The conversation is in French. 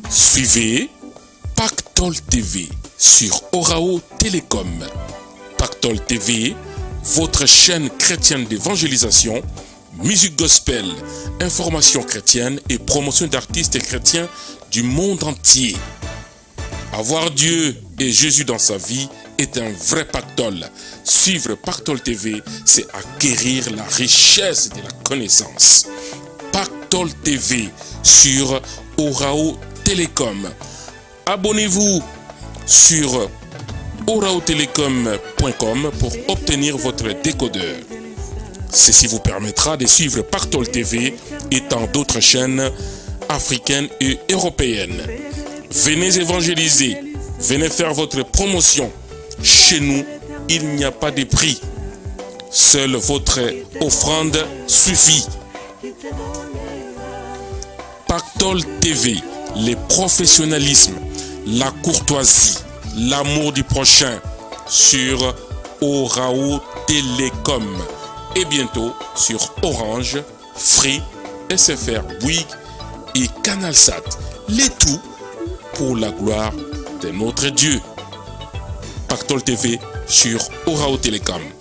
Suivez Pactole TV sur Orao Télécom. Pactole TV, votre chaîne chrétienne d'évangélisation, musique gospel, information chrétienne et promotion d'artistes chrétiens du monde entier. Avoir Dieu et Jésus dans sa vie est un vrai pactole. Suivre Pactole TV, c'est acquérir la richesse de la connaissance. Pactole TV sur Orao Télécom. Abonnez-vous sur oraotelecom.com pour obtenir votre décodeur. Ceci vous permettra de suivre Pactole TV et tant d'autres chaînes africaines et européennes. Venez évangéliser, venez faire votre promotion. Chez nous, il n'y a pas de prix. Seule votre offrande suffit. Pactole TV, le professionnalisme, la courtoisie, l'amour du prochain sur Orao Télécom et bientôt sur Orange, Free, SFR, Bouygues et Canalsat. Le tout pour la gloire de notre Dieu. Pactole TV sur Orao Télécom.